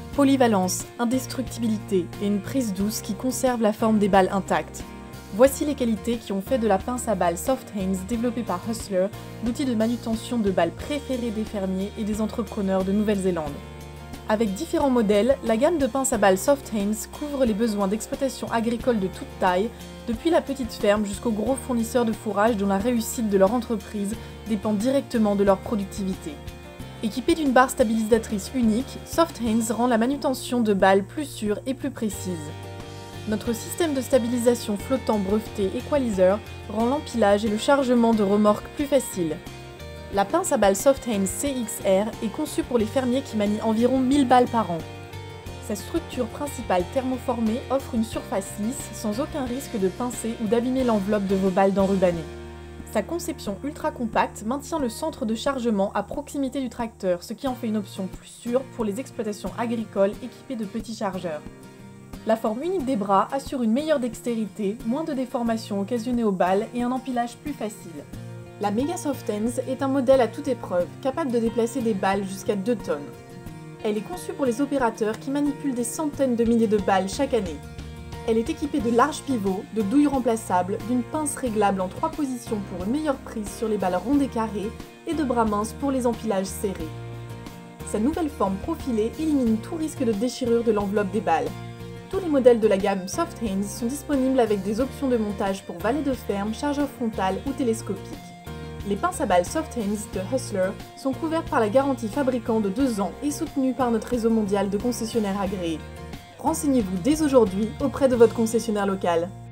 Polyvalence, indestructibilité et une prise douce qui conserve la forme des balles intactes. Voici les qualités qui ont fait de la pince à balles Soft Hanes développée par Hustler l'outil de manutention de balles préféré des fermiers et des entrepreneurs de Nouvelle-Zélande. Avec différents modèles, la gamme de pinces à balles Soft Hanes couvre les besoins d'exploitation agricole de toute taille, depuis la petite ferme jusqu'aux gros fournisseurs de fourrage dont la réussite de leur entreprise dépend directement de leur productivité. Équipée d'une barre stabilisatrice unique, Soft Hanes rend la manutention de balles plus sûre et plus précise. Notre système de stabilisation flottant breveté Equalizer rend l'empilage et le chargement de remorques plus faciles. La pince à balles Soft Hanes CXR est conçue pour les fermiers qui manient environ 1000 balles par an. Sa structure principale thermoformée offre une surface lisse sans aucun risque de pincer ou d'abîmer l'enveloppe de vos balles d'enrubanné. Sa conception ultra compacte maintient le centre de chargement à proximité du tracteur, ce qui en fait une option plus sûre pour les exploitations agricoles équipées de petits chargeurs. La forme unique des bras assure une meilleure dextérité, moins de déformations occasionnées aux balles et un empilage plus facile. La Mega Soft Hanes est un modèle à toute épreuve, capable de déplacer des balles jusqu'à 2 tonnes. Elle est conçue pour les opérateurs qui manipulent des centaines de milliers de balles chaque année. Elle est équipée de larges pivots, de douilles remplaçables, d'une pince réglable en 3 positions pour une meilleure prise sur les balles rondes et carrées, et de bras minces pour les empilages serrés. Sa nouvelle forme profilée élimine tout risque de déchirure de l'enveloppe des balles. Tous les modèles de la gamme Soft Hanes sont disponibles avec des options de montage pour valet de ferme, chargeur frontal ou télescopique. Les pinces à balles Soft Hanes de Hustler sont couvertes par la garantie fabricant de 2 ans et soutenues par notre réseau mondial de concessionnaires agréés. Renseignez-vous dès aujourd'hui auprès de votre concessionnaire local.